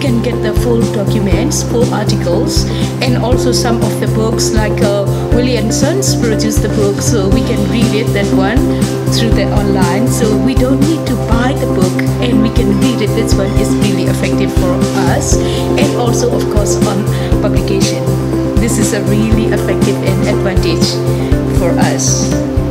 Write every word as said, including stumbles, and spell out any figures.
can get the full documents, full articles, and also some of the books like uh, Williamson's produced the book, so we can read it, that one, through the online. So we don't need to buy the book, and we can read it. This one is really effective for us, and also of course on publication. This is a really effective and advantage for us.